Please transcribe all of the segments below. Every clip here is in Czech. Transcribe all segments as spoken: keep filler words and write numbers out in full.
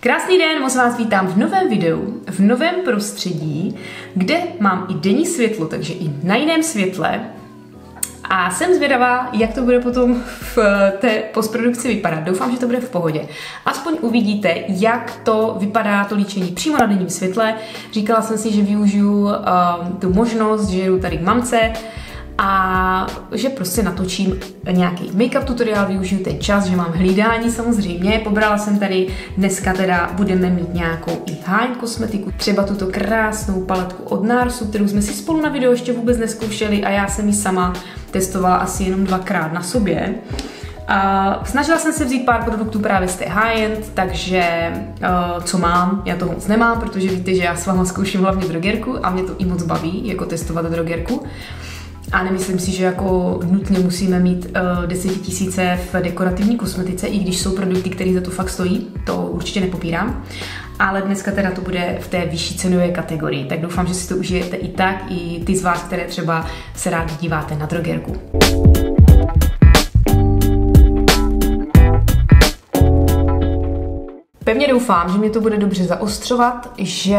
Krásný den, moc vás vítám v novém videu, v novém prostředí, kde mám i denní světlo, takže i na jiném světle. A jsem zvědavá, jak to bude potom v té postprodukci vypadat. Doufám, že to bude v pohodě. Aspoň uvidíte, jak to vypadá, to líčení přímo na denním světle. Říkala jsem si, že využiju uh, tu možnost, že jdu tady k mamce a že prostě natočím nějaký make-up tutoriál, využiju ten čas, že mám hlídání samozřejmě. Pobrala jsem tady, dneska teda budeme mít nějakou i high-end kosmetiku, třeba tuto krásnou paletku od Narsu, kterou jsme si spolu na videu ještě vůbec neskoušeli a já jsem ji sama testovala asi jenom dvakrát na sobě. Uh, snažila jsem se vzít pár produktů právě z té high-end, takže uh, co mám, já toho moc nemám, protože víte, že já s váma zkouším hlavně drogerku a mě to i moc baví, jako testovat drogerku. A nemyslím si, že jako nutně musíme mít uh, desetitisíce v dekorativní kosmetice, i když jsou produkty, které za to fakt stojí, to určitě nepopírám. Ale dneska teda to bude v té vyšší cenové kategorii, tak doufám, že si to užijete i tak, i ty z vás, které třeba se rádi díváte na drogerku. Pevně doufám, že mě to bude dobře zaostřovat, že,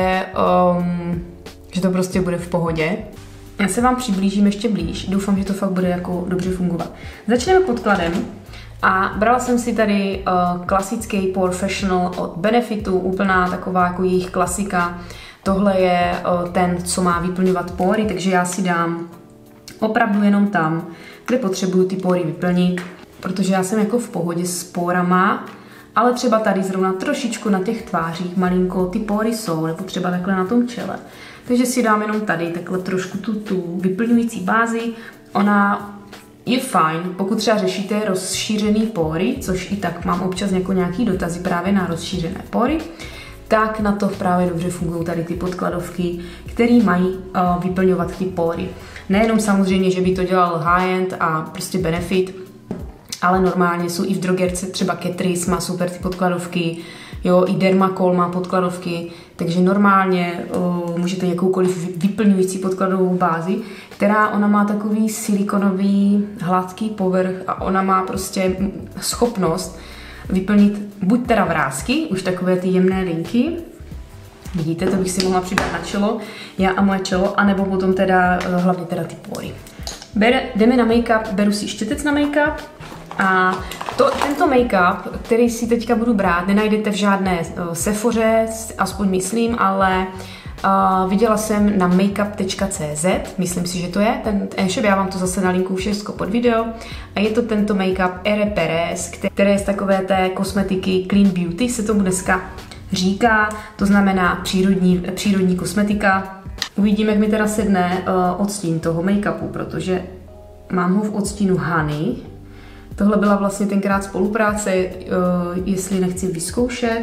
um, že to prostě bude v pohodě. Já se vám přiblížím ještě blíž. Doufám, že to fakt bude jako dobře fungovat. Začneme podkladem a brala jsem si tady uh, klasický Porefessional od Benefitu, úplná taková jako jejich klasika. Tohle je uh, ten, co má vyplňovat pory, takže já si dám opravdu jenom tam, kde potřebuju ty pory vyplnit, protože já jsem jako v pohodě s porama, ale třeba tady zrovna trošičku na těch tvářích malinko ty pory jsou, nebo třeba takhle na tom čele. Takže si dám jenom tady takhle trošku tu, tu vyplňující bázi. Ona je fajn, pokud třeba řešíte rozšířený pory, což i tak mám občas jako nějaký dotazy právě na rozšířené pory, tak na to právě dobře fungují tady ty podkladovky, které mají uh, vyplňovat ty pory. Nejenom samozřejmě, že by to dělal high-end a prostě Benefit, ale normálně jsou i v drogerce, třeba Catrice má super ty podkladovky, jo, i Dermacol má podkladovky, takže normálně uh, můžete jakoukoliv vyplňující podkladovou bázi, která ona má takový silikonový hladký povrch a ona má prostě schopnost vyplnit buď teda vrásky, už takové ty jemné linky, vidíte, to bych si mohla přidat na čelo, já a moje čelo, anebo potom teda uh, hlavně teda ty pory. Bere, jdeme na make-up, beru si štětec na make-up. A to, tento make-up, který si teďka budu brát, nenajdete v žádné uh, Sephoře, aspoň myslím, ale uh, viděla jsem na makeup tečka cé zet, myslím si, že to je ten e-shop, já vám to zase nalinku všechno pod video. A je to tento make-up Ere Perez, které je z takové té kosmetiky Clean Beauty, se tomu dneska říká, to znamená přírodní, přírodní kosmetika. Uvidíme, jak mi teda sedne uh, odstín toho make-upu, protože mám ho v odstínu Honey. Tohle byla vlastně tenkrát spolupráce, jestli nechci vyzkoušet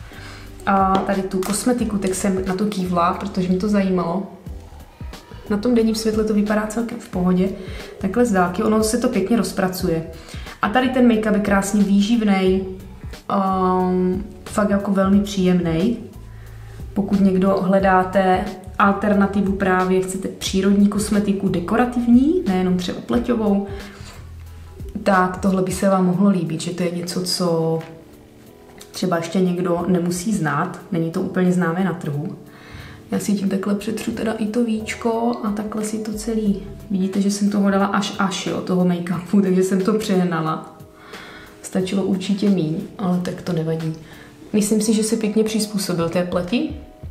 a tady tu kosmetiku, tak jsem na to kývla, protože mě to zajímalo. Na tom denním světle to vypadá celkem v pohodě, takhle z dálky, ono se to pěkně rozpracuje. A tady ten make-up je krásně výživnej, um, fakt jako velmi příjemnej. Pokud někdo hledáte alternativu právě, chcete přírodní kosmetiku, dekorativní, nejenom třeba pleťovou, tak tohle by se vám mohlo líbit, že to je něco, co třeba ještě někdo nemusí znát, není to úplně známé na trhu. Já si tím takhle přetřu teda i to víčko a takhle si to celý. Vidíte, že jsem toho dala až až, jo, toho make-upu, takže jsem to přehnala. Stačilo určitě míň, ale tak to nevadí. Myslím si, že se pěkně přizpůsobil té pleti,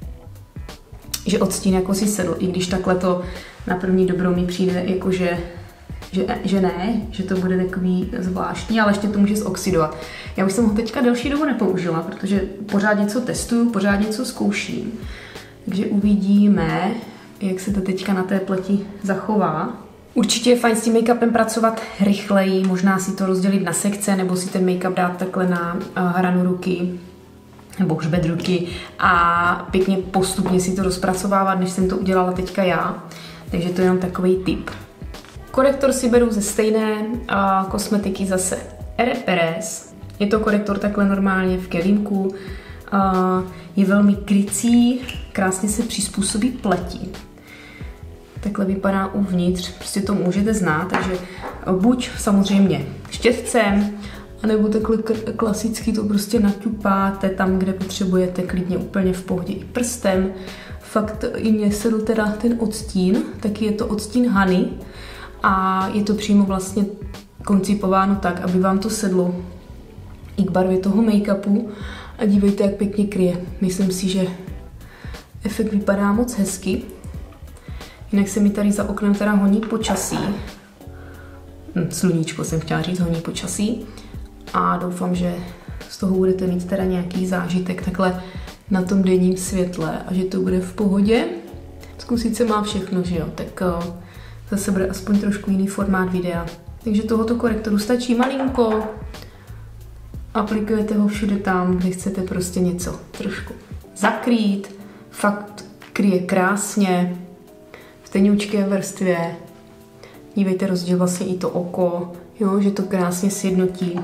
že odstín jako si sedl, i když takhle to na první dobrou mi přijde jakože Že, že ne, že to bude takový zvláštní, ale ještě to může zoxidovat. Já už jsem ho teďka delší dobu nepoužila, protože pořád něco testuju, pořád něco zkouším. Takže uvidíme, jak se to teďka na té pleti zachová. Určitě je fajn s tím make-upem pracovat rychleji, možná si to rozdělit na sekce, nebo si ten make-up dát takhle na hranu ruky, nebo hřbet ruky a pěkně postupně si to rozpracovávat, než jsem to udělala teďka já. Takže to je jenom takový tip. Korektor si beru ze stejné uh, kosmetiky zase Ere Perez. Je to korektor takhle normálně v kelímku. Uh, je velmi krycí, krásně se přizpůsobí pleti. Takhle vypadá uvnitř, prostě to můžete znát, takže buď samozřejmě štětcem, A nebo takhle klasicky to prostě naťupáte tam, kde potřebujete, klidně úplně v pohodě i prstem. Fakt i mně sedl teda ten odstín, taky je to odstín Honey a je to přímo vlastně koncipováno tak, aby vám to sedlo i k barvě toho make-upu a dívejte, jak pěkně kryje. Myslím si, že efekt vypadá moc hezky. Jinak se mi tady za oknem teda honí počasí. Hm, sluníčko jsem chtěla říct, honí počasí. A doufám, že z toho budete mít teda nějaký zážitek takhle na tom denním světle a že to bude v pohodě. Zkusit se má všechno, že jo, tak uh, zase bude aspoň trošku jiný formát videa. Takže tohoto korektoru stačí malinko, aplikujete ho všude tam, kde chcete prostě něco trošku zakrýt, fakt kryje krásně, v tenučké vrstvě, dívejte rozdíl vlastně i to oko, jo, že to krásně sjednotí.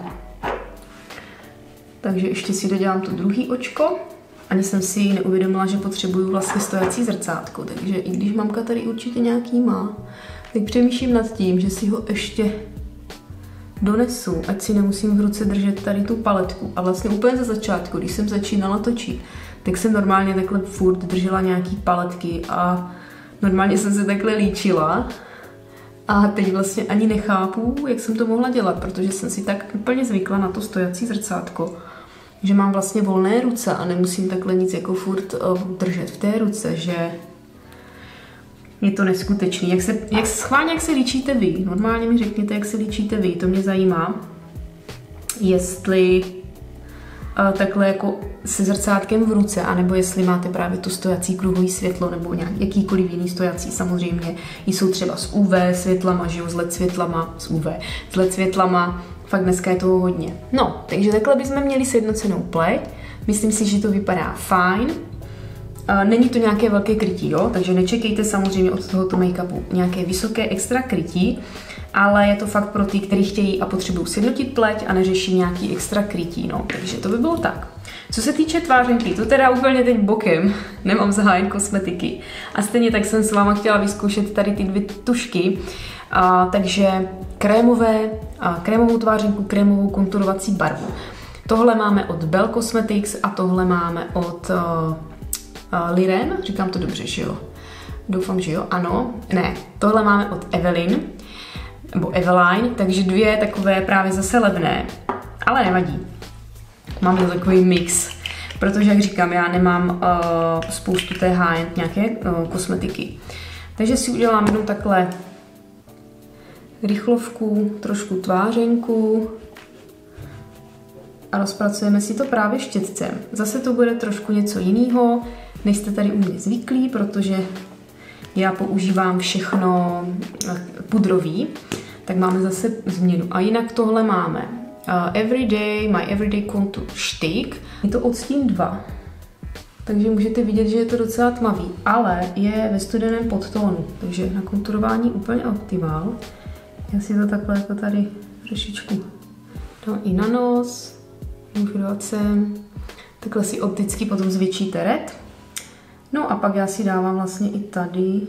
Takže ještě si dodělám to druhý očko. Ani jsem si neuvědomila, že potřebuju vlastně stojací zrcátko, takže i když mamka tady určitě nějaký má, tak přemýšlím nad tím, že si ho ještě donesu, ať si nemusím v ruce držet tady tu paletku. A vlastně úplně za začátku, když jsem začínala točit, tak jsem normálně takhle furt držela nějaký paletky a normálně jsem se takhle líčila. A teď vlastně ani nechápu, jak jsem to mohla dělat, protože jsem si tak úplně zvykla na to stojací zrcátko, že mám vlastně volné ruce a nemusím takhle nic jako furt uh, držet v té ruce, že je to neskutečný. Jak se, jak schválně, jak se líčíte vy? Normálně mi řekněte, jak se líčíte vy, to mě zajímá. Jestli uh, takhle jako se zrcátkem v ruce, anebo jestli máte právě to stojací kruhový světlo, nebo nějak, jakýkoliv jiný stojací, samozřejmě. Jsou třeba s U V světlama, že jo, s L E D světlama, s U V, s L E D světlama. Fakt dneska je toho hodně. No, takže takhle bychom měli sjednocenou pleť. Myslím si, že to vypadá fajn. Není to nějaké velké krytí, jo? Takže nečekejte samozřejmě od tohoto make-upu nějaké vysoké extra krytí, ale je to fakt pro ty, kteří chtějí a potřebují sjednotit pleť a neřeší nějaký extra krytí, no. Takže to by bylo tak. Co se týče tvářenky, to teda úplně teď bokem, nemám zahájen kosmetiky. A stejně tak jsem s váma chtěla vyzkoušet tady ty dvě tušky, a, takže krémové, a krémovou tvářenku, krémovou konturovací barvu. Tohle máme od Belle Cosmetics a tohle máme od uh, uh, Liren, říkám to dobře, že jo? Doufám, že jo, ano. Ne, tohle máme od Evelyn, nebo Eveline, takže dvě takové právě zase levné, ale nevadí. Mám to takový mix, protože, jak říkám, já nemám uh, spoustu té high-end nějaké uh, kosmetiky. Takže si udělám jednou takhle rychlovku, trošku tvářenku a rozpracujeme si to právě štětcem. Zase to bude trošku něco jiného, než jste tady u mě zvyklí, protože já používám všechno pudrový, tak máme zase změnu. A jinak tohle máme uh, Everyday, My Everyday Contour Stick. Je to odstín dva, takže můžete vidět, že je to docela tmavý, ale je ve studeném podtónu, takže na konturování úplně optimál. Já si to takhle jako tady trošičku dám i na nos, můžu dát sem, takhle si opticky potom zvětšíte red. No a pak já si dávám vlastně i tady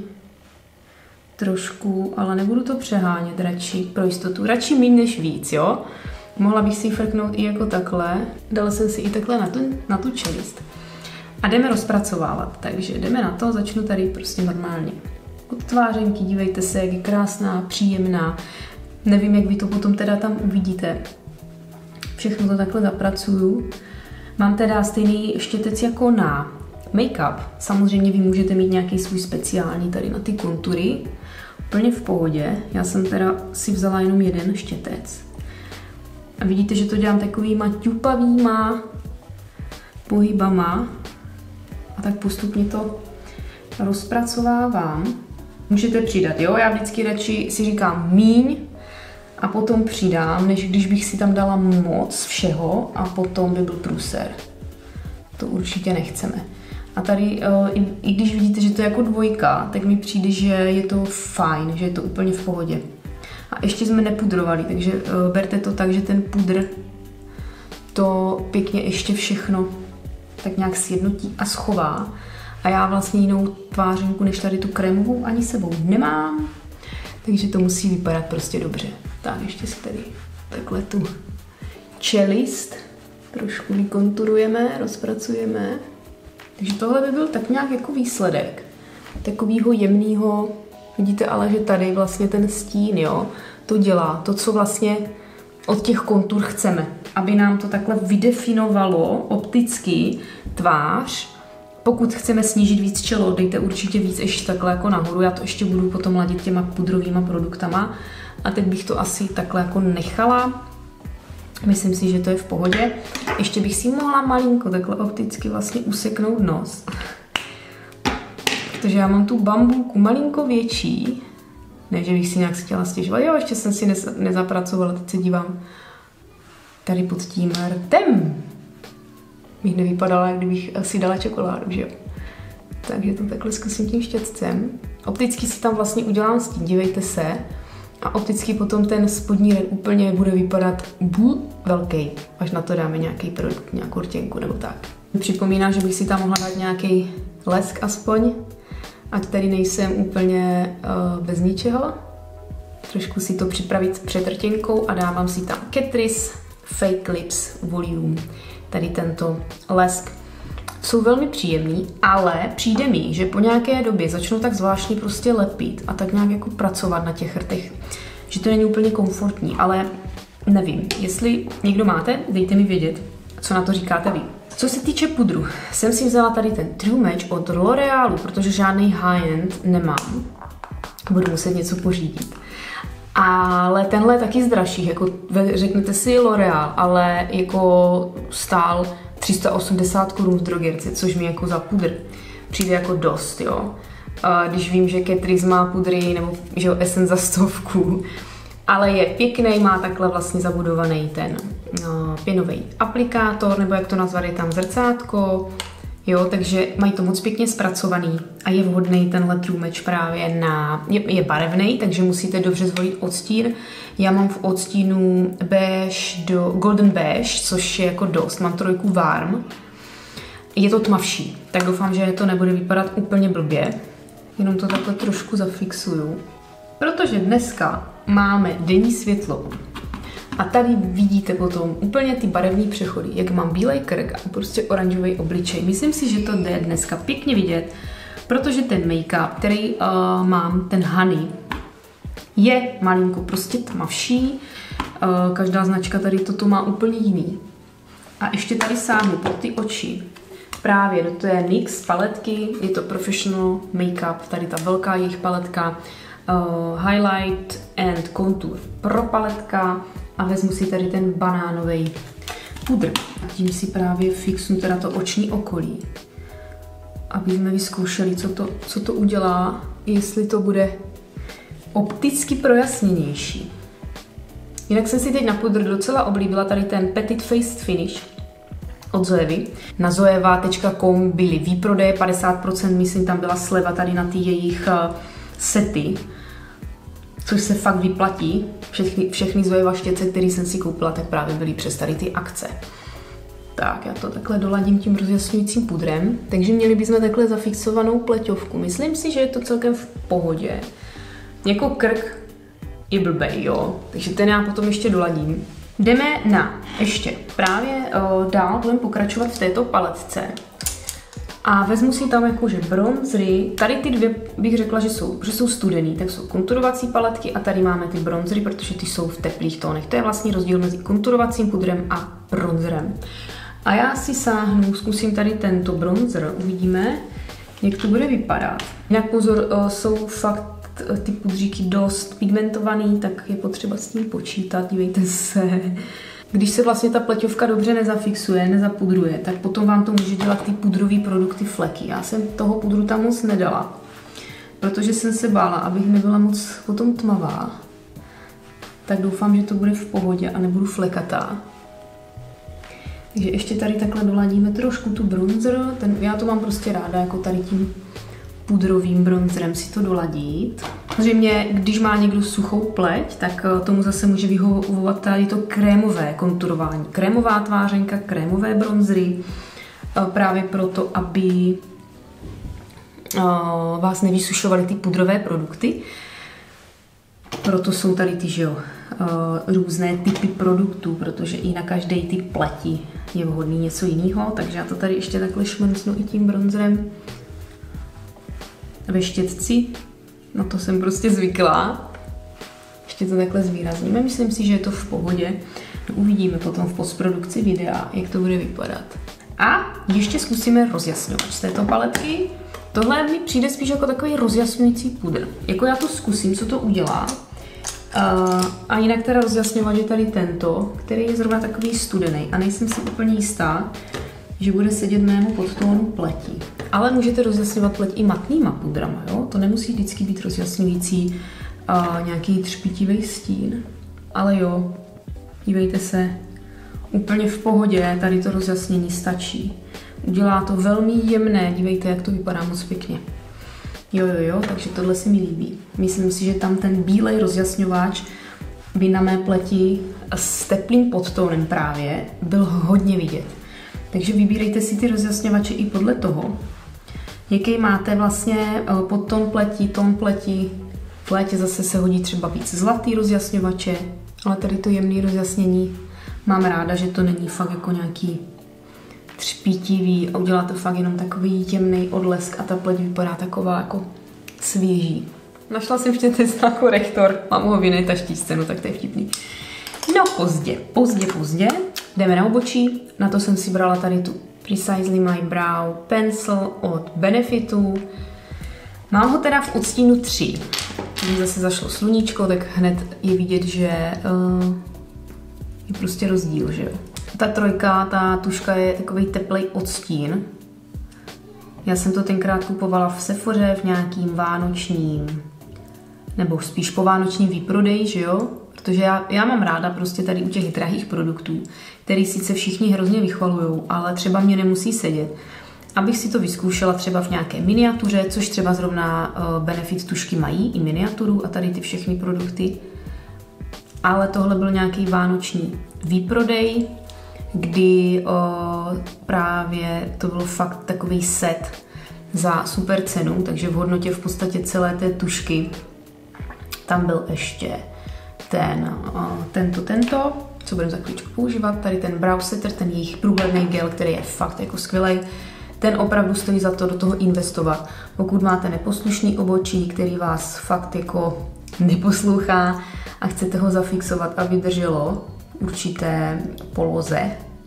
trošku, ale nebudu to přehánět radši pro jistotu, radši méně než víc, jo. Mohla bych si ji frknout i jako takhle, dala jsem si i takhle na tu, na tu čelist. A jdeme rozpracovávat, takže jdeme na to, začnu tady prostě normálně. Od tvářenky, dívejte se, jak je krásná, příjemná. Nevím, jak vy to potom teda tam uvidíte. Všechno to takhle zapracuju. Mám teda stejný štětec jako na make-up. Samozřejmě vy můžete mít nějaký svůj speciální tady na ty kontury. Úplně v pohodě. Já jsem teda si vzala jenom jeden štětec. A vidíte, že to dělám takovýma ťupavýma pohybama. A tak postupně to rozpracovávám. Můžete přidat, jo? Já vždycky radši si říkám míň a potom přidám, než když bych si tam dala moc všeho a potom by byl průser. To určitě nechceme. A tady, i, i když vidíte, že to je jako dvojka, tak mi přijde, že je to fajn, že je to úplně v pohodě. A ještě jsme nepudrovali, takže berte to tak, že ten pudr to pěkně ještě všechno tak nějak sjednotí a schová. A já vlastně jinou tvářenku než tady tu krémovou ani sebou nemám, takže to musí vypadat prostě dobře. Tak ještě si tady takhle tu čelist. Trošku vykonturujeme, rozpracujeme. Takže tohle by byl tak nějak jako výsledek. Takovýho jemného, vidíte ale, že tady vlastně ten stín, jo, to dělá. To, co vlastně od těch kontur chceme. Aby nám to takhle vydefinovalo opticky tvář. Pokud chceme snížit víc čelo, dejte určitě víc ještě takhle jako nahoru. Já to ještě budu potom ladit těma pudrovýma produktama. A teď bych to asi takhle jako nechala. Myslím si, že to je v pohodě. Ještě bych si mohla malinko takhle opticky vlastně useknout nos. Protože já mám tu bambulku malinko větší. Ne, že bych si nějak chtěla stěžovat. Jo, ještě jsem si nez, nezapracovala, teď se dívám tady pod tím rtem. Bych nevypadala, jak kdybych si dala čokoládu, že jo. Takže to takhle zkusím tím štětcem. Opticky si tam vlastně udělám stín, dívejte se. A opticky potom ten spodní red úplně bude vypadat bů velký, až na to dáme nějaký produkt, nějakou rtěnku nebo tak. Připomínám, že bych si tam mohla dát nějaký lesk aspoň, ať tady nejsem úplně uh, bez ničeho. Trošku si to připravit před rtěnkou a dávám si tam Catrice Fake Lips Volume. Tady tento lesk. Jsou velmi příjemný, ale přijde mi, že po nějaké době začnou tak zvláštně prostě lepit a tak nějak jako pracovat na těch rtech. Že to není úplně komfortní, ale nevím. Jestli někdo máte, dejte mi vědět, co na to říkáte vy. Co se týče pudru, jsem si vzala tady ten True Match od L'Orealu, protože žádný high-end nemám. Budu muset něco pořídit. Ale tenhle je taky z dražších, jako řeknete si L'Oreal, ale jako stál tři sta osmdesát korun v drogerce, což mi jako za pudr přijde jako dost, jo. Když vím, že Catrice má pudry, nebo že jo, Essence za stovku, ale je pěkný, má takhle vlastně zabudovaný ten no, pěnový aplikátor, nebo jak to nazvat, je tam zrcátko, jo, takže mají to moc pěkně zpracovaný a je vhodný tenhle True Match právě na, je, je barevný, takže musíte dobře zvolit odstín. Já mám v odstínu beige do golden beige, což je jako dost, mám trojku warm. Je to tmavší, tak doufám, že to nebude vypadat úplně blbě. Jenom to takhle trošku zafixuju. Protože dneska máme denní světlo. A tady vidíte potom úplně ty barevné přechody, jak mám bílej krk a prostě oranžový obličej. Myslím si, že to jde dneska pěkně vidět, protože ten make-up, který uh, mám, ten Honey, je malinko prostě tmavší. Uh, každá značka tady toto má úplně jiný. A ještě tady sáhnu pod ty oči. Právě do té N Y X paletky, je to Professional Makeup, tady ta velká jejich paletka, uh, Highlight and Contour Pro paletka a vezmu si tady ten banánový pudr. Tím si právě fixnu teda to oční okolí, aby jsme vyzkoušeli, co to, co to udělá, jestli to bude opticky projasněnější. Jinak jsem si teď na pudr docela oblíbila tady ten Petit Faced Finish od Zoevy. Na zoeva tečka com byly výprodeje, padesát procent, myslím, tam byla sleva tady na ty jejich uh, sety, což se fakt vyplatí. Všechny, všechny Zoeva štětce, které jsem si koupila, tak právě byly přes tady ty akce. Tak, já to takhle doladím tím rozjasňujícím pudrem. Takže měli bychom takhle zafixovanou pleťovku. Myslím si, že je to celkem v pohodě. Jako krk je blbej, jo. Takže ten já potom ještě doladím. Jdeme na ještě právě o, dál, budeme pokračovat v této paletce. A vezmu si tam jakože bronzery. Tady ty dvě bych řekla, že jsou, že jsou studený, tak jsou konturovací paletky a tady máme ty bronzery, protože ty jsou v teplých tónech. To je vlastně rozdíl mezi konturovacím pudrem a bronzerem. A já si sáhnu, zkusím tady tento bronzer, uvidíme, jak to bude vypadat. Jinak pozor, o, jsou fakt ty pudříky dost pigmentovaný, tak je potřeba s tím počítat, dívejte se. Když se vlastně ta pleťovka dobře nezafixuje, nezapudruje, tak potom vám to může dělat ty pudrové produkty fleky. Já jsem toho pudru tam moc nedala, protože jsem se bála, abych nebyla moc potom tmavá. Tak doufám, že to bude v pohodě a nebudu flekatá. Takže ještě tady takhle doladíme trošku tu bronzer. Ten, já to mám prostě ráda, jako tady tím pudrovým bronzerem si to doladit. Samozřejmě, když má někdo suchou pleť, tak tomu zase může vyhovovat tady to krémové konturování. Krémová tvářenka, krémové bronzery, právě proto, aby vás nevysušovaly ty pudrové produkty. Proto jsou tady ty, že jo, uh, různé typy produktů, protože i na každý typ pleti je vhodný něco jiného, takže já to tady ještě takhle šmrcnu i tím bronzerem ve štětci. Na to jsem prostě zvyklá. Ještě to takhle zvýrazníme. Myslím si, že je to v pohodě. Uvidíme potom v postprodukci videa, jak to bude vypadat. A ještě zkusíme rozjasňovač z této paletky. Tohle mi přijde spíš jako takový rozjasňující pudr. Jako já to zkusím, co to udělá. Uh, a jinak teda rozjasňovač je tady tento, který je zrovna takový studený a nejsem si úplně jistá, že bude sedět mému podtónu pleti. Ale můžete rozjasňovat pleť i matnýma pudrama, jo? To nemusí vždycky být rozjasňující uh, nějaký třpitivý stín. Ale jo, dívejte se, úplně v pohodě, tady to rozjasnění stačí. Udělá to velmi jemné, dívejte, jak to vypadá moc pěkně. Jo, jo, jo, takže tohle se mi líbí. Myslím si, že tam ten bílej rozjasňováč by na mé pleti s teplým podtónem právě byl hodně vidět. Takže vybírejte si ty rozjasňovače i podle toho, jaký máte vlastně podtón pleti, tón pleti. V létě zase se hodí třeba víc zlatý rozjasňovače, ale tady to jemné rozjasnění mám ráda, že to není fakt jako nějaký třpitivý a udělá to fakt jenom takový temný odlesk a ta pleť vypadá taková jako svěží. Našla jsem ještě ten korektor, mám ho v jiné taštičce, no tak to je vtipný. No pozdě, pozdě, pozdě. Jdeme na obočí, na to jsem si brala tady tu Precisely My Brow Pencil od Benefitu. Mám ho teda v odstínu tři. Když zase zašlo sluníčko, tak hned je vidět, že uh, je prostě rozdíl, že jo. Ta trojka, ta tuška je takový teplej odstín. Já jsem to tenkrát kupovala v Sephoře v nějakým vánočním, nebo spíš po vánočním výprodeji, že jo? Protože já, já mám ráda prostě tady u těch drahých produktů, který sice všichni hrozně vychvalujou, ale třeba mě nemusí sedět. Abych si to vyzkoušela třeba v nějaké miniatuře, což třeba zrovna uh, Benefit tušky mají, i miniaturu a tady ty všechny produkty. Ale tohle byl nějaký vánoční výprodej, kdy o, právě to byl fakt takový set za super cenu, takže v hodnotě v podstatě celé té tušky tam byl ještě ten, o, tento, tento, co budeme za chvíličku používat, tady ten brow setter, ten jejich průhledný gel, který je fakt jako skvělej. Ten opravdu stojí za to do toho investovat. Pokud máte neposlušný obočí, který vás fakt jako neposlouchá a chcete ho zafixovat a vydrželo určité poloze,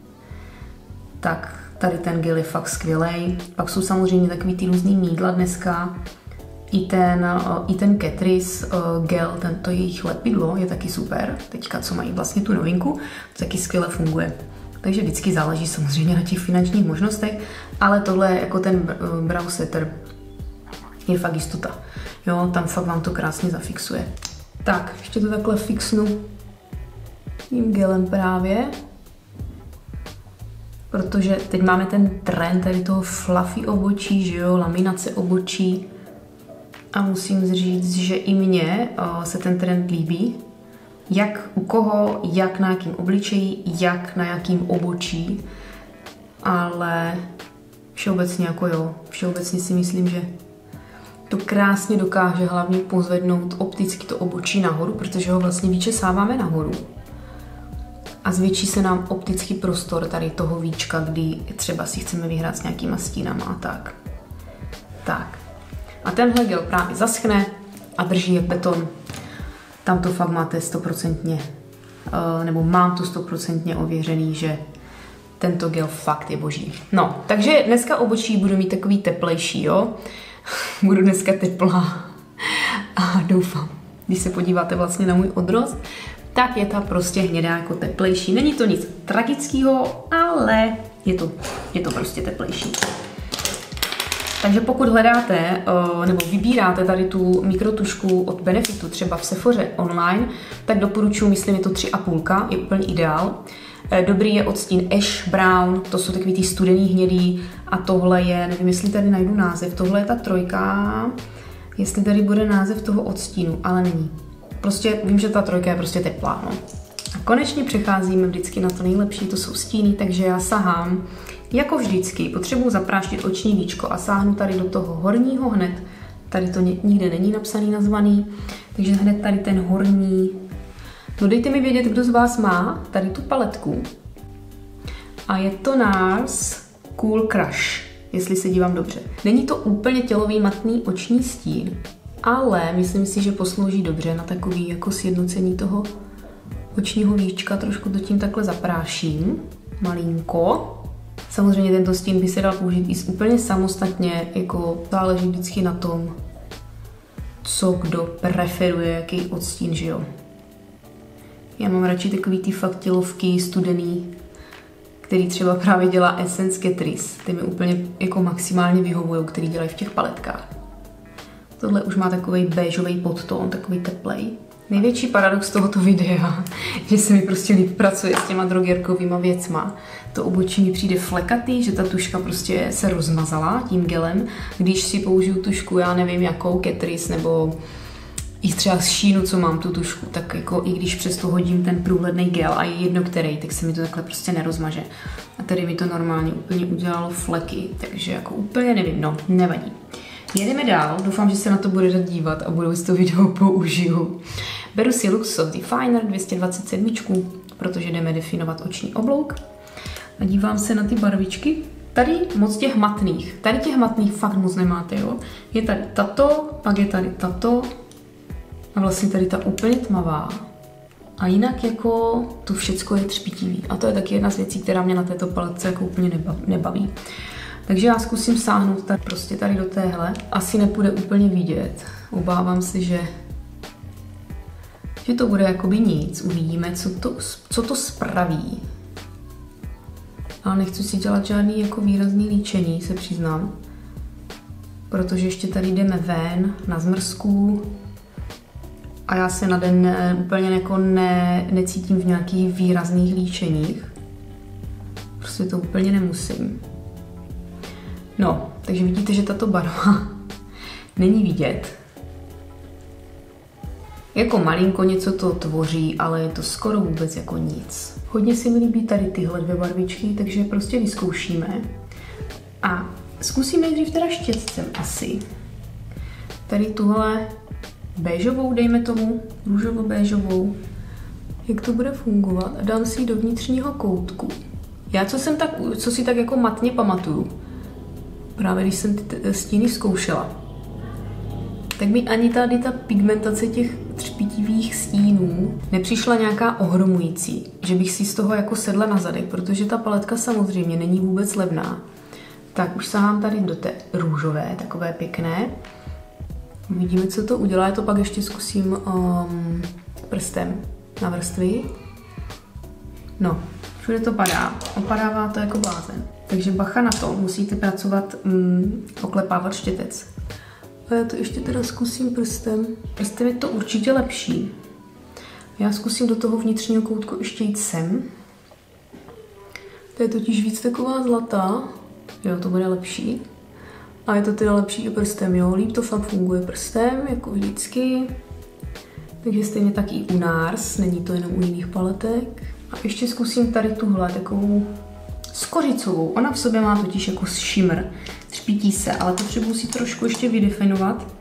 tak tady ten gel je fakt skvělej. Pak jsou samozřejmě takový ty různý mýdla dneska. I ten, i ten Catrice gel, tento jejich lepidlo je taky super. Teďka, co mají vlastně tu novinku, to taky skvěle funguje. Takže vždycky záleží samozřejmě na těch finančních možnostech, ale tohle jako ten brow setter je fakt jistota. Jo, tam fakt vám to krásně zafixuje. Tak, ještě to takhle fixnu tím gelem právě, protože teď máme ten trend tady toho fluffy obočí, že jo, laminace obočí a musím říct, že i mně o, se ten trend líbí. Jak u koho, jak na jakým obličeji, jak na jakým obočí, ale všeobecně jako jo, všeobecně si myslím, že to krásně dokáže hlavně pozvednout opticky to obočí nahoru, protože ho vlastně vyčesáváme nahoru. A zvětší se nám optický prostor tady toho víčka, kdy třeba si chceme vyhrát s nějakýma stínama a tak. Tak. A tenhle gel právě zaschne a drží je beton. Tam to fakt máte stoprocentně, nebo mám to stoprocentně ověřený, že tento gel fakt je boží. No, takže dneska obočí budu mít takový teplejší, jo. Budu dneska teplá a doufám, když se podíváte vlastně na můj odrost, tak je ta prostě hnědá jako teplejší. Není to nic tragického, ale je to, je to prostě teplejší. Takže pokud hledáte nebo vybíráte tady tu mikrotušku od Benefitu třeba v Sephoře online, tak doporučuji, myslím, je to tři a půl, je úplně ideál. Dobrý je odstín Ash Brown, to jsou takový ty studený hnědý a tohle je, nevím, jestli tady najdu název, tohle je ta trojka, jestli tady bude název toho odstínu, ale není. Prostě vím, že ta trojka je prostě teplá, no. A konečně přecházíme vždycky na to nejlepší, to jsou stíny, takže já sahám, jako vždycky, potřebuji zapráštit oční víčko a sáhnu tady do toho horního hned, tady to nikde není napsaný, nazvaný, takže hned tady ten horní No dejte mi vědět, kdo z vás má tady tu paletku. A je to NARS Cool Crush, jestli se dívám dobře. Není to úplně tělový matný oční stín, ale myslím si, že poslouží dobře na takový jako sjednocení toho očního víčka. Trošku to tím takhle zapráším, malinko. Samozřejmě tento stín by se dal použít i úplně samostatně, jako záleží vždycky na tom, co kdo preferuje, jaký odstín, že jo. Já mám radši takový ty fakt tělovky studený, který třeba právě dělá Essence Catrice. Ty mi úplně jako maximálně vyhovují, který dělají v těch paletkách. Tohle už má takový béžový podtón, takový teplej. Největší paradox tohoto videa, že se mi prostě líp pracuje s těma drogérkovýma věcma. To obočí mi přijde flekatý, že ta tuška prostě se rozmazala tím gelem. Když si použiju tušku, já nevím jakou, Catrice nebo i třeba z Sheinu, co mám tu tušku, tak jako i když přesto hodím ten průhledný gel a je jedno který, tak se mi to takhle prostě nerozmaže. A tady mi to normálně úplně udělalo fleky, takže jako úplně nevím, no, nevadí. Jedeme dál, doufám, že se na to bude dát dívat a budou si to video použiju. Beru si Lux Soft Definer dvě stě dvacet sedm, protože jdeme definovat oční oblouk. A dívám se na ty barvičky. Tady moc těch hmatných, tady těch hmatných fakt moc nemáte, jo. Je tady tato, pak je tady tato a vlastně tady ta úplně tmavá. A jinak jako to všecko je třpitivý. A to je taky jedna z věcí, která mě na této paletce jako úplně nebaví. Takže já zkusím sáhnout tady, prostě tady do téhle. Asi nepůjde úplně vidět. Obávám se, že, že to bude jakoby nic. Uvidíme, co to, co to spraví. Ale nechci si dělat žádný jako výrazný líčení, se přiznám. Protože ještě tady jdeme ven, na zmrzku. A já se na den úplně jako ne, necítím v nějakých výrazných líčeních. Prostě to úplně nemusím. No, takže vidíte, že tato barva není vidět. Jako malinko něco to tvoří, ale je to skoro vůbec jako nic. Hodně se mi líbí tady tyhle dvě barvičky, takže prostě vyzkoušíme. A zkusím nejdřív teda štětcem asi. Tady tuhle béžovou, dejme tomu, růžovo-béžovou. Jak to bude fungovat? A dám si ji do vnitřního koutku. Já, co, jsem tak, co si tak jako matně pamatuju, právě když jsem ty stíny zkoušela, tak mi ani tady ta pigmentace těch třpitivých stínů nepřišla nějaká ohromující, že bych si z toho jako sedla na zadek, protože ta paletka samozřejmě není vůbec levná. Tak už sahám tady do té růžové, takové pěkné. Uvidíme, co to udělá, já to pak ještě zkusím um, prstem na vrstvy. No, všude to padá, opadává to jako blázen. Takže bacha na to, musíte pracovat, um, oklepávat štětec. A já to ještě teda zkusím prstem. Prstem je to určitě lepší. Já zkusím do toho vnitřního koutku ještě jít sem. To je totiž víc taková zlatá. Jo, to bude lepší. A je to teda lepší i prstem, jo. Líp to fakt funguje prstem, jako vždycky. Takže stejně tak i u NARS, není to jenom u jiných paletek. A ještě zkusím tady tuhle, takovou skořicovou. Ona v sobě má totiž jako shimmer, třpítí se, ale potřebuji si trošku ještě vydefinovat.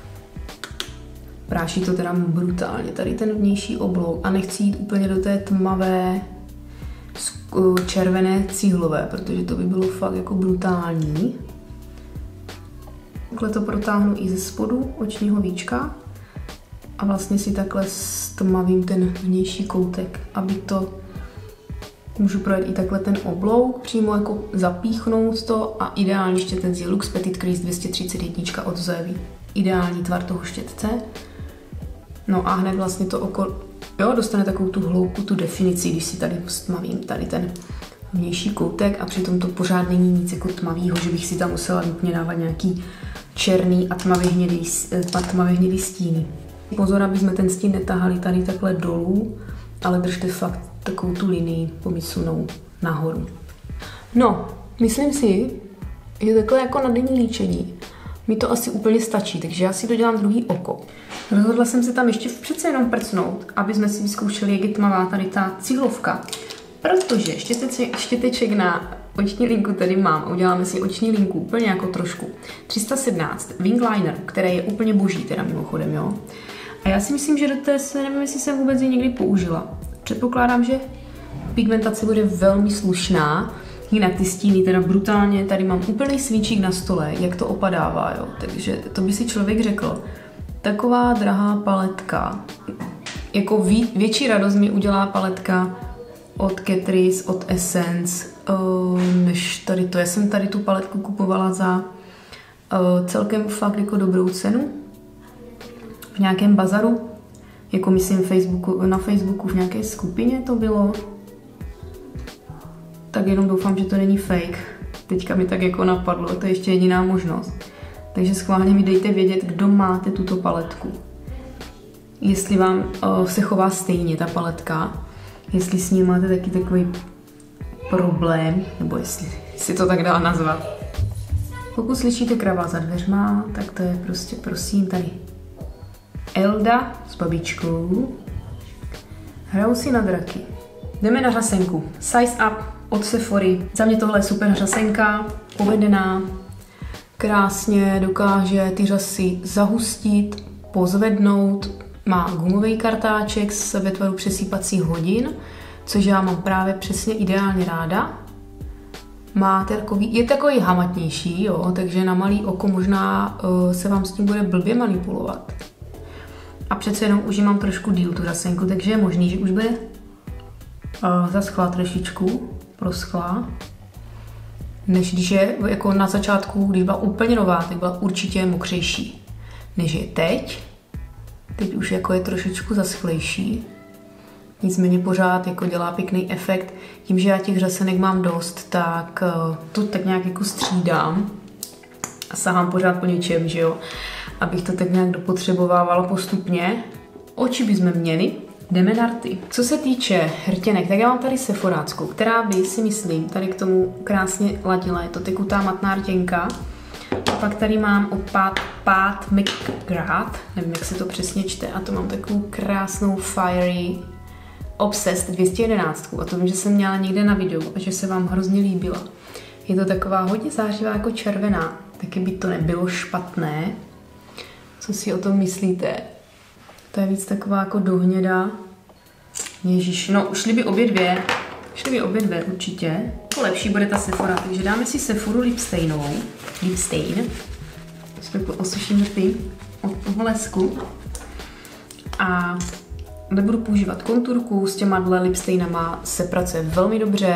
Práší to teda brutálně, tady ten vnější oblouk a nechci jít úplně do té tmavé červené cihlové, protože to by bylo fakt jako brutální. Takhle to protáhnu i ze spodu očního víčka a vlastně si takhle stmavím ten vnější koutek, aby to můžu projet i takhle ten oblouk, přímo jako zapíchnout to a ideálně štětec je Lux Petit Crease dvě stě třicet jedna od Zoevy. Ideální tvar toho štětce. No a hned vlastně to oko, jo, dostane takovou tu hloubku, tu definici, když si tady stmavím tady ten vnější koutek a přitom to pořád není nic jako tmavýho, že bych si tam musela nutně dávat nějaký černý a tmavě hnědý, tmavě hnědý stíny. Pozor, aby jsme ten stín netahali tady takhle dolů, ale držte fakt takovou tu linii pomyslnou nahoru. No, myslím si, že takhle jako na denní líčení mi to asi úplně stačí, takže já si dodělám druhý oko. Rozhodla jsem se tam ještě přece jenom prcnout, aby jsme si vyzkoušeli, jak je tmavá tady ta cihlovka. Protože štěteček, štěteček na oční linku tady mám. Uděláme si oční linku úplně jako trošku. tři sta sedmnáct Wing Liner, který je úplně boží teda mimochodem, jo. A já si myslím, že do té se, nevím, jestli jsem vůbec ji někdy použila. Předpokládám, že pigmentace bude velmi slušná, jinak ty stíny teda brutálně, tady mám úplný svíčík na stole, jak to opadává, jo. Takže to by si člověk řekl, taková drahá paletka, jako ví, větší radost mi udělá paletka od Catrice, od Essence, uh, než tady to. Já jsem tady tu paletku kupovala za uh, celkem fakt jako dobrou cenu v nějakém bazaru, jako myslím Facebooku, na Facebooku v nějaké skupině to bylo. Tak jenom doufám, že to není fake. Teďka mi tak jako napadlo, to je ještě jediná možnost. Takže schválně mi dejte vědět, kdo máte tuto paletku. Jestli vám uh, se chová stejně ta paletka, jestli s ní máte taky takový problém, nebo jestli si to tak dá nazvat. Pokud slyšíte kravát za dveřma, tak to je prostě, prosím, tady Elda s babičkou. Hrajou si na draky. Jdeme na řasenku. Size Up od Sephory. Za mě tohle je super řasenka, povedená. Krásně dokáže ty řasy zahustit, pozvednout. Má gumový kartáček ve tvaru přesýpacích hodin, což já mám právě přesně ideálně ráda. Má takový, je takový hamatnější, jo, takže na malý oko možná uh, se vám s tím bude blbě manipulovat. A přece jenom už mám trošku díl tu řasenku, takže je možný, že už bude uh, zaschlá trošičku, proschlá. Než když je jako na začátku, když byla úplně nová, tak byla určitě mokřejší, než je teď. Teď už jako je trošičku zaschlejší. Nicméně pořád jako dělá pěkný efekt. Tím, že já těch řasenek mám dost, tak uh, to tak nějak jako střídám. A sahám pořád po něčem, že jo. Abych to tak nějak dopotřebovávala postupně. Oči bychom měli. Jdeme na rty. Co se týče hrtěnek, tak já mám tady Sephoráckou, která by, si myslím, tady k tomu krásně ladila. Je to tekutá matná rtěnka. A pak tady mám od Pat, Pat McGrath, nevím, jak se to přesně čte, a to mám takovou krásnou Fiery Obsessed dvě stě jedenáct. A to vím, že jsem měla někde na videu a že se vám hrozně líbila. Je to taková hodně zářivá jako červená, taky by to nebylo špatné. Co si o tom myslíte? To je víc taková jako dohněda. Ježiš, no šly by obě dvě. Šly by obě dvě určitě. To lepší bude ta Sephora, takže dáme si Sephoru Lipstainovou. Lipstain. Osuším rty od blesku. A nebudu používat konturku, s těma dle lipstainama se pracuje velmi dobře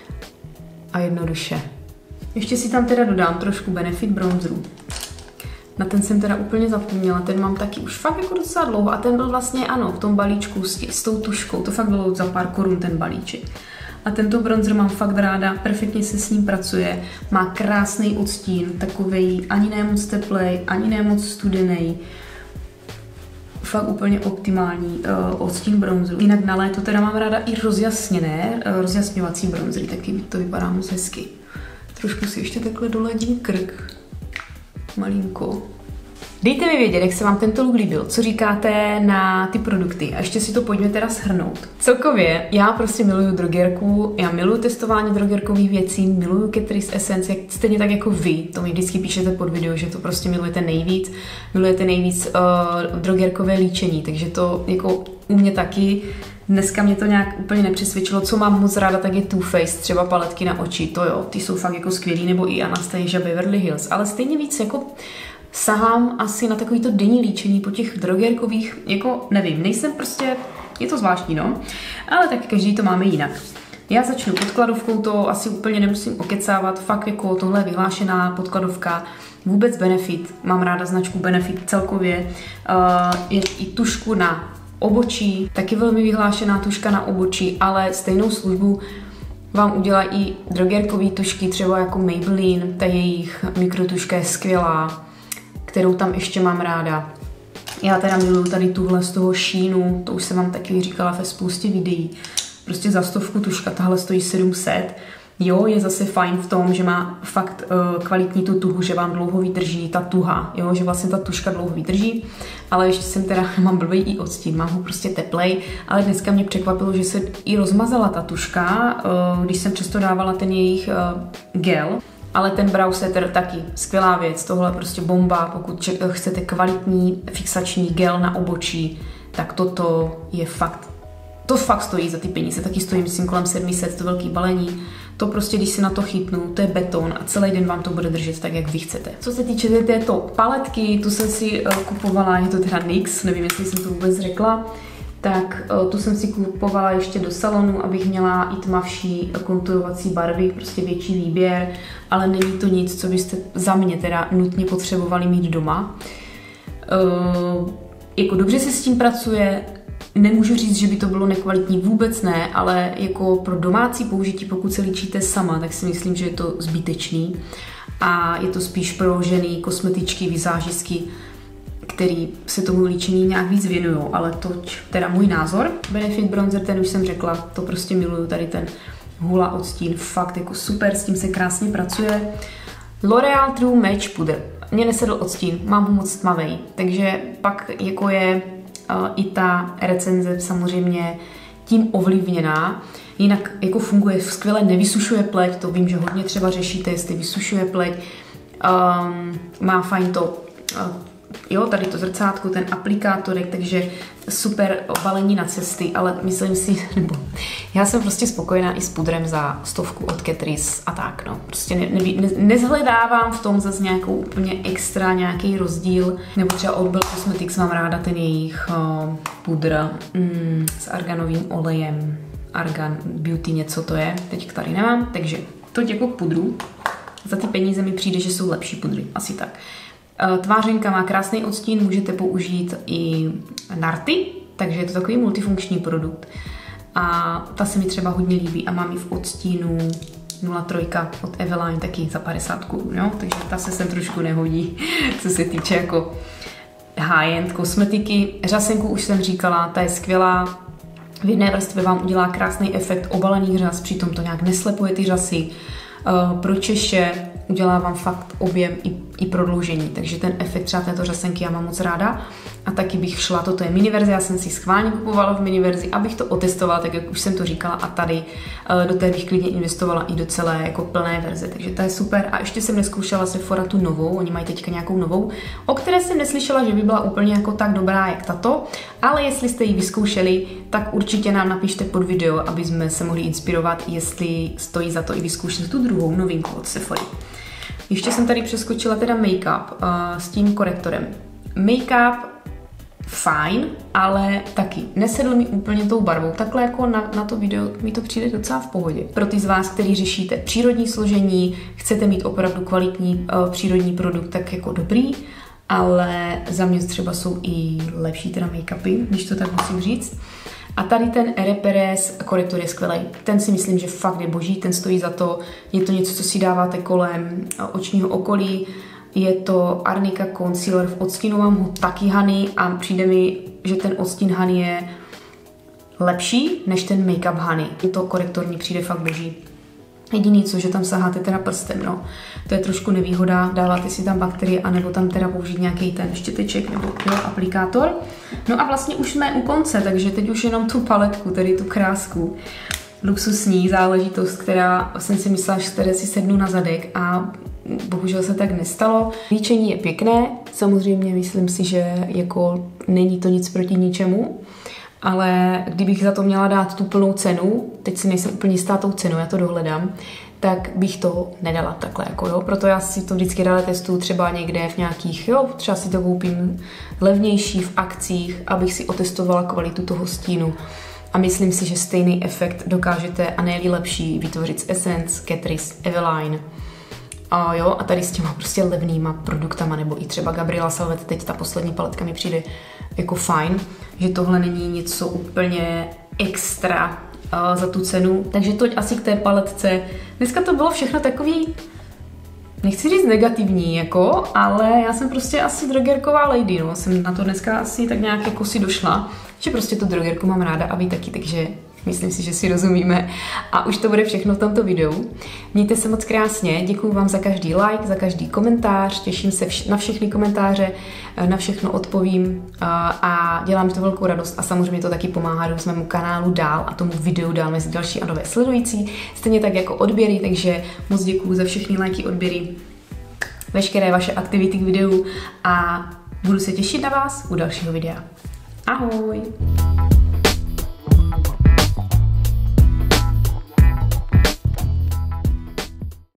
a jednoduše. Ještě si tam teda dodám trošku Benefit bronzeru. Na ten jsem teda úplně zapomněla, ten mám taky už fakt jako docela dlouho a ten byl vlastně, ano, v tom balíčku s, s tou tuškou, to fakt bylo za pár korun ten balíček. A tento bronzer mám fakt ráda, perfektně se s ním pracuje, má krásný odstín, takovej ani ne moc teplej, ani ne moc studený. Fakt úplně optimální uh, odstín bronzeru. Jinak na léto teda mám ráda i rozjasněné, uh, rozjasňovací bronzery, taky to vypadá moc hezky. Trošku si ještě takhle doladím krk. Malinko. Dejte mi vědět, jak se vám tento look líbil, co říkáte na ty produkty a ještě si to pojďme teda shrnout. Celkově já prostě miluju drogérku, já miluju testování drogérkových věcí, miluju Catrice Essence, jak, stejně tak jako vy, to mi vždycky píšete pod video, že to prostě milujete nejvíc, milujete nejvíc uh, drogérkové líčení, takže to jako u mě taky. Dneska mě to nějak úplně nepřesvědčilo, co mám moc ráda, tak je Too Faced, třeba paletky na oči, to jo, ty jsou fakt jako skvělý, nebo i Anastasia Beverly Hills, ale stejně víc jako sahám asi na takovýto denní líčení po těch drogérkových, jako nevím, nejsem prostě, je to zvláštní, no, ale tak každý to máme jinak. Já začnu podkladovkou, to asi úplně nemusím okecávat, fakt jako tohle je vyhlášená podkladovka, vůbec Benefit, mám ráda značku Benefit celkově, uh, je i tušku na obočí, taky velmi vyhlášená tuška na obočí, ale stejnou službu vám udělá i drogérkový tušky, třeba jako Maybelline, ta jejich mikrotuška je skvělá, kterou tam ještě mám ráda. Já teda miluju tady tuhle z toho Sheinu, to už jsem vám taky říkala ve spoustě videí. Prostě za stovku tuška, tahle stojí sedm set. Jo, je zase fajn v tom, že má fakt uh, kvalitní tu tuhu, že vám dlouho vydrží ta tuha, jo, že vlastně ta tuška dlouho vydrží, ale ještě jsem teda, mám blbý i odstín, mám ho prostě teplej, ale dneska mě překvapilo, že se i rozmazala ta tuška, uh, když jsem často dávala ten jejich uh, gel, ale ten brow setter taky skvělá věc, tohle je prostě bomba, pokud chcete kvalitní fixační gel na obočí, tak toto je fakt, to fakt stojí za ty peníze, taky stojí myslím kolem sedm set, to velký balení, to prostě když si na to chytnu, to je beton a celý den vám to bude držet tak, jak vy chcete. Co se týče této paletky, tu jsem si kupovala, je to teda NYX, nevím, jestli jsem to vůbec řekla, tak tu jsem si kupovala ještě do salonu, abych měla i tmavší konturovací barvy, prostě větší výběr, ale není to nic, co byste za mě teda nutně potřebovali mít doma. Uh, jako dobře se s tím pracuje, nemůžu říct, že by to bylo nekvalitní, vůbec ne, ale jako pro domácí použití, pokud se líčíte sama, tak si myslím, že je to zbytečný a je to spíš pro ženy, kosmetičky, vizážistky, který se tomu líčení nějak víc věnují, ale to teda můj názor. Benefit Bronzer, ten už jsem řekla, to prostě miluju, tady ten hula odstín, fakt jako super, s tím se krásně pracuje. L'Oreal True Match Pudr, mně nesedl odstín, mám ho moc tmavej, takže pak jako je uh, i ta recenze samozřejmě tím ovlivněná, jinak jako funguje skvěle, nevysušuje pleť, to vím, že hodně třeba řešíte, jestli vysušuje pleť, um, má fajn to uh, jo, tady to zrcátko, ten aplikátorek, takže super balení na cesty, ale myslím si, nebo já jsem prostě spokojená i s pudrem za stovku od Catrice a tak, no. Prostě ne, ne, ne, nezhledávám v tom zase nějakou úplně extra, nějaký rozdíl, nebo třeba od Bell Cosmetics mám ráda ten jejich uh, pudr mm, s arganovým olejem, Argan Beauty něco to je, teď tady nemám, takže to jako k pudru, za ty peníze mi přijde, že jsou lepší pudry, asi tak. Tvářenka má krásný odstín, můžete použít i narty, takže je to takový multifunkční produkt. A ta se mi třeba hodně líbí a mám ji v odstínu nula tři od Eveline taky za padesát korun, jo? Takže ta se sem trošku nehodí, co se týče jako high-end kosmetiky. Řasenku už jsem říkala, ta je skvělá. V jedné vrstvě vám udělá krásný efekt obalených řas, přitom to nějak neslepuje ty řasy. Pro Češe udělá vám fakt objem i, i prodloužení, takže ten efekt třeba této řasenky já mám moc ráda a taky bych šla, toto je miniverze, já jsem si schválně kupovala v miniverzi, abych to otestovala, tak jak už jsem to říkala a tady do té bych klidně investovala i do celé jako plné verze, takže ta je super a ještě jsem neskoušela Sephora tu novou, oni mají teďka nějakou novou, o které jsem neslyšela, že by byla úplně jako tak dobrá jak tato, ale jestli jste ji vyzkoušeli, tak určitě nám napište pod video, aby jsme se mohli inspirovat, jestli stojí za to i vyzkoušet tu druhou novinku od Sephory. Ještě jsem tady přeskočila teda make-up uh, s tím korektorem. Make-up fajn, ale taky nesedl mi úplně tou barvou. Takhle jako na, na to video mi to přijde docela v pohodě. Pro ty z vás, kteří řešíte přírodní složení, chcete mít opravdu kvalitní uh, přírodní produkt, tak jako dobrý, ale za mě třeba jsou i lepší teda make-upy, když to tak musím říct. A tady ten Reperes korektor je skvělý. Ten si myslím, že fakt je boží, ten stojí za to. Je to něco, co si dáváte kolem očního okolí. Je to Arnica Concealer v odstínu, mám ho taky Honey a přijde mi, že ten odstín Honey je lepší než ten Make-up Honey. To korektor mi přijde fakt boží. Jediný co, že tam saháte teda prstem, no. To je trošku nevýhoda, dáváte si tam bakterie, anebo tam teda použít nějaký ten štěteček nebo jo, aplikátor. No a vlastně už jsme u konce, takže teď už jenom tu paletku, tedy tu krásku. Luxusní záležitost, která jsem si myslela, že které si sednu na zadek a bohužel se tak nestalo. Líčení je pěkné, samozřejmě myslím si, že jako není to nic proti ničemu, ale kdybych za to měla dát tu plnou cenu, teď si nejsem úplně jistá tou cenou, já to dohledám, tak bych to nedala takhle, jako jo. Proto já si to vždycky ráda testuju třeba někde v nějakých, jo, třeba si to koupím levnější v akcích, abych si otestovala kvalitu toho stínu. A myslím si, že stejný efekt dokážete a nejlí lepší vytvořit z Essence, Catrice, Eveline. A jo, a tady s těma prostě levnýma produktama, nebo i třeba Gabriela Salvet, teď ta poslední paletka mi přijde jako fajn, že tohle není něco úplně extra uh, za tu cenu. Takže toť asi k té paletce. Dneska to bylo všechno takový, nechci říct negativní, jako, ale já jsem prostě asi drogerková lady, no. Jsem na to dneska asi tak nějak jako si došla, že prostě tu drogerku mám ráda a vy taky, takže myslím si, že si rozumíme. A už to bude všechno v tomto videu. Mějte se moc krásně, děkuji vám za každý like, za každý komentář, těším se vš- na všechny komentáře, na všechno odpovím a dělám mi to velkou radost a samozřejmě to taky pomáhá růst mému kanálu dál a tomu videu dál mezi další a nové sledující. Stejně tak jako odběry, takže moc děkuji za všechny lajky, odběry, veškeré vaše aktivity k videu a budu se těšit na vás u dalšího videa. Ahoj!